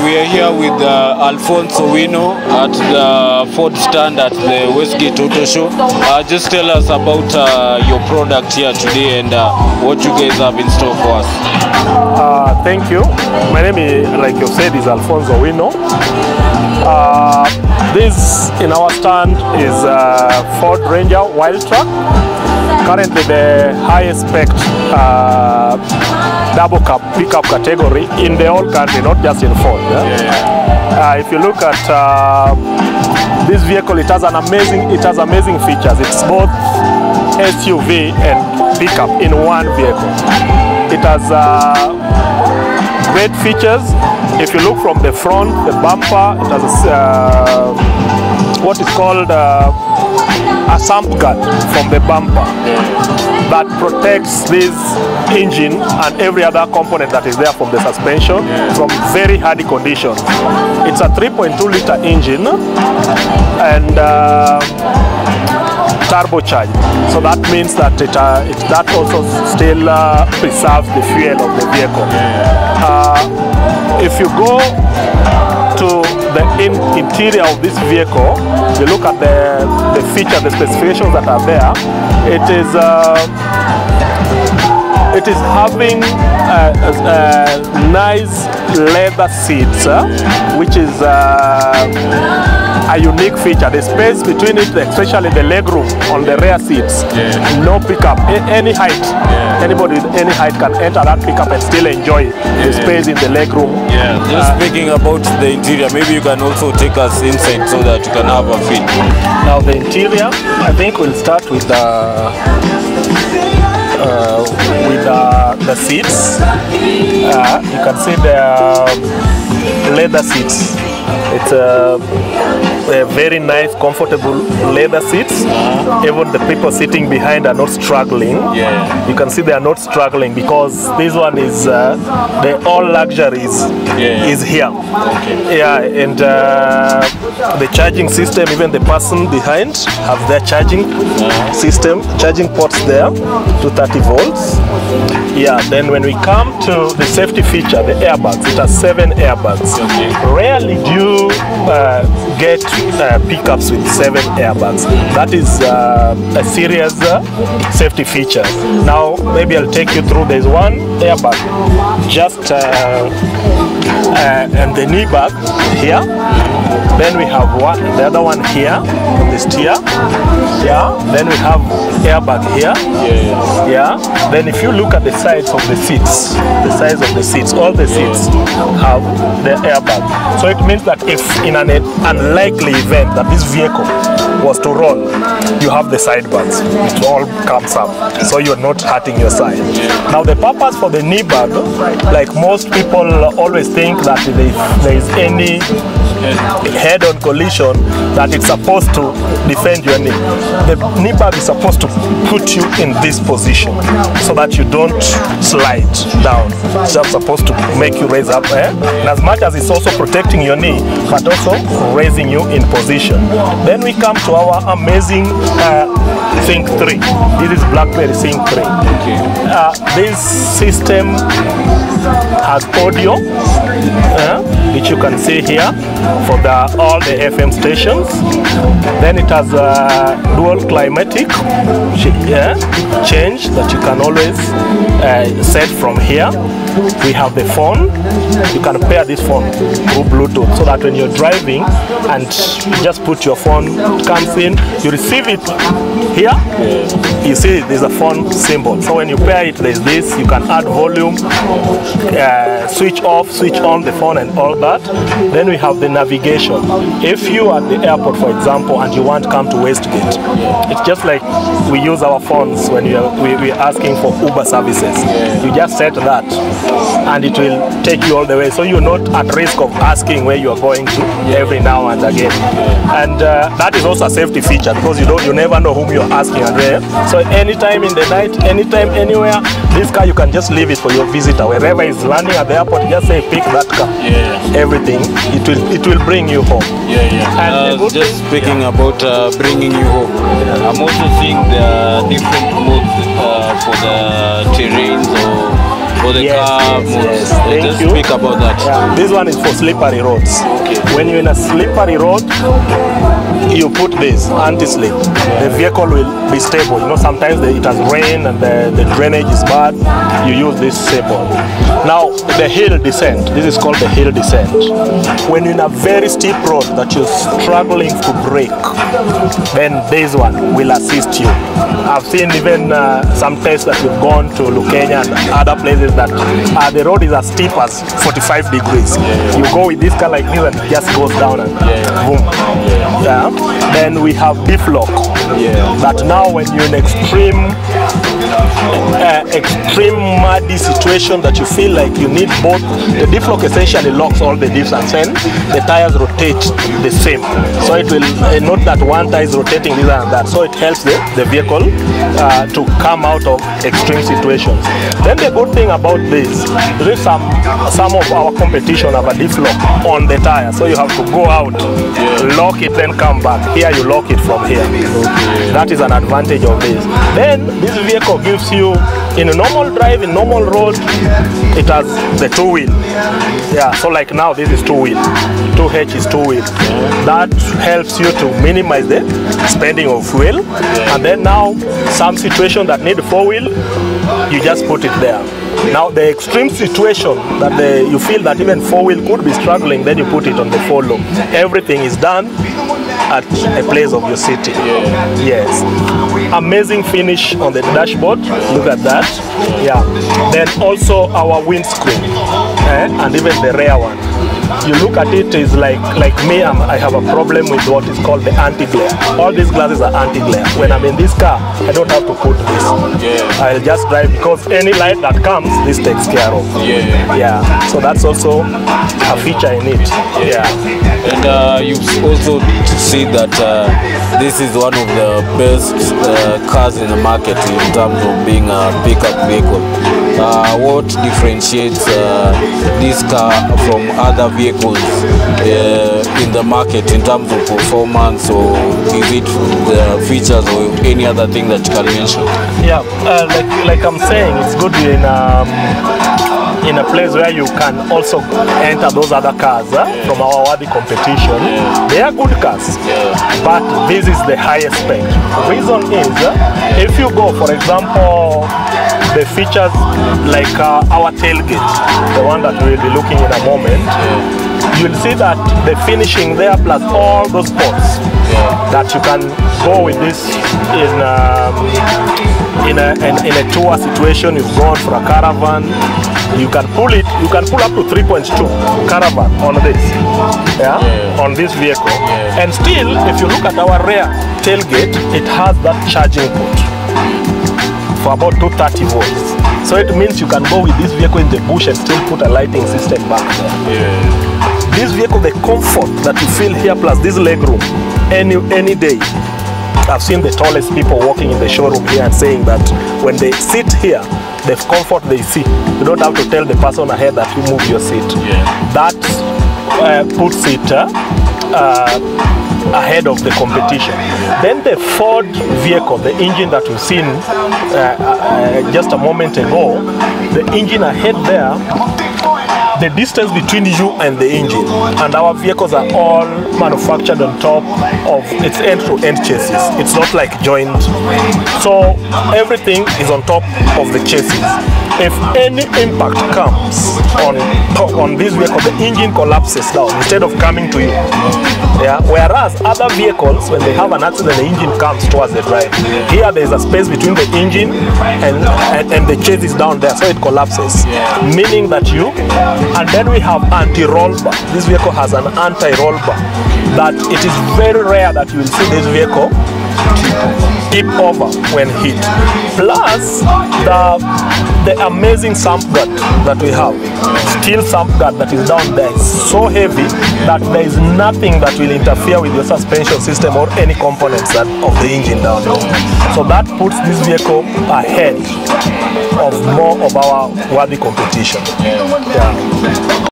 we are here with Alfonso Wino at the Ford stand at the Westgate Auto Show. Just tell us about your product here today and what you guys have in store for us. Thank you. My name is, like you said, is Alfonso Wino. This in our stand is Ford Ranger Wildtrak. Currently the highest spec double cab pickup category in the whole country, not just in Ford. If you look at this vehicle, it has amazing features. It's both SUV and pickup in one vehicle. It has great features. If you look from the front, the bumper, it has what is called a sump guard from the bumper that protects this engine and every other component that is there from the suspension from very hardy conditions. It's a 3.2-liter engine and turbocharged, so that means that that also still preserves the fuel of the vehicle. If you go to the interior of this vehicle, you look at the features, the specifications that are there. It is having nice leather seats, which is a unique feature. The space between it, especially the legroom on the rear seats, no pickup, any height. Anybody with any height can enter that pickup and still enjoy the space in the legroom. Just speaking about the interior, maybe you can also take us inside so that you can have a feel. Now the interior, I think we'll start with the seats. You can see the leather seats. It's a very nice, comfortable leather seats. Even the people sitting behind are not struggling. You can see they are not struggling because this one is the all luxuries is here. And the charging system, even the person behind have their charging system, charging ports there to 30 volts. Then when we come to the safety feature, the airbags, it has 7 airbags. Rarely do you get pickups with 7 airbags. That is a serious safety feature. Now maybe I'll take you through. There's one airbag just and the knee bag here. Then we have the other one here on the steer. Then we have airbag here. Then if you look at the sides of the seats, all the seats have the airbag. So it means that if in an unlikely event that this vehicle was to roll, you have the side bags. It all comes up, so you're not hurting your side. Now the purpose for the knee bag, like most people always think that if there is any head-on collision that it's supposed to defend your knee. The knee bag is supposed to put you in this position so that you don't slide down. It's just supposed to make you raise up, and as much as it's also protecting your knee, but also raising you in position. Then we come to our amazing Sync 3. This is BlackBerry Sync 3. This system has audio, which you can see here for all the FM stations. Then it has a dual climatic change that you can always set from here. We have the phone. You can pair this phone through Bluetooth so that when you're driving and you just put your phone, it comes in, you receive it here, you see there's a phone symbol. So when you pair it, there's this, you can add volume, switch off, switch on the phone and all that. Then we have the navigation. If you are at the airport, for example, and you want to come to Westgate, it's just like we use our phones when we're asking for Uber services. You just set that and it will take you all the way, so you're not at risk of asking where you are going to every now and again. And that is also a safety feature because you never know whom you're asking and where. So anytime in the night, anytime, anywhere, this car you can just leave it for your visitor. Wherever he's landing at the airport, just say pick that car. Everything, it will bring you home. And just speaking about bringing you home, I'm also seeing the different modes for the terrains or for the car moves. Yes. Thank Just you. speak about that. Yeah. This one is for slippery roads. Okay. When you're in a slippery road, you put this anti-slip. The vehicle will be stable. You know, sometimes it has rain and the drainage is bad. You use this stable. Now, the hill descent. This is called the hill descent. When you're in a very steep road that you're struggling to brake, then this one will assist you. I've seen even some tests that we've gone to Lukenya and other places that the road is as steep as 45 degrees. You go with this car like this and it just goes down and boom. Yeah. Then we have diff lock. That now when you're in extreme muddy situation that you feel like you need both, the diff lock essentially locks all the diffs and then the tires rotate the same. So it will not that one tire is rotating this and that. So it helps the vehicle to come out of extreme situations. Then the good thing about this, there is some of our competition have a diff lock on the tire. So you have to go out, lock it, then come back. Here you lock it from here. That is an advantage of this. Then this vehicle gives you, in a normal drive, in normal road, it has the two-wheel. Yeah, so like now this is two-wheel. 2H is two-wheel. That helps you to minimize the spending of fuel. And then now, some situation that need four-wheel, you just put it there. Now the extreme situation that you feel that even four-wheel could be struggling, then you put it on the follow. Everything is done at a place of your city. Yes. Amazing finish on the dashboard. Look at that. Yeah. Then also our windscreen and even the rear one. You look at it, is like me, I have a problem with what is called the anti-glare. All these glasses are anti-glare. When I'm in this car, I don't have to put this. I'll just drive because any light that comes, this takes care of. Yeah. So that's also a feature in it. And you also see that this is one of the best cars in the market in terms of being a pickup vehicle. What differentiates this car from other vehicles in the market in terms of performance, or is it the features or any other thing that you can mention? Yeah, like I'm saying, it's good in a place where you can also enter those other cars from our worthy competition. They are good cars, but this is the highest spec. The reason is, if you go, for example, the features like our tailgate, the one that we'll be looking in a moment, you'll see that the finishing there plus all those ports that you can go with this in a tour situation. You've gone for a caravan, you can pull it, you can pull up to 3.2 caravan on this, on this vehicle. And still, if you look at our rear tailgate, it has that charging port for about 230 volts. So it means you can go with this vehicle in the bush and still put a lighting system back there. This vehicle, the comfort that you feel here plus this leg room, any day. I've seen the tallest people walking in the showroom here and saying that when they sit here, the comfort they see, you don't have to tell the person ahead that you move your seat. That puts it ahead of the competition. Then the Ford vehicle, the engine that we've seen just a moment ago, the engine ahead there, the distance between you and the engine, and our vehicles are all manufactured on top of its end-to-end chassis. It's not like joined. So everything is on top of the chassis. If any impact comes on this vehicle, the engine collapses down instead of coming to you. Whereas other vehicles, when they have an accident, the engine comes towards the driver. Here there is a space between the engine and the chassis down there, so it collapses. Meaning that and then we have anti-roll bar. This vehicle has an anti-roll bar that it is very rare that you will see this vehicle tip over when hit. Plus the amazing sump guard that we have, steel sump guard that is down there, is so heavy that there is nothing that will interfere with your suspension system or any components of the engine down there. So that puts this vehicle ahead of more of our worthy competition.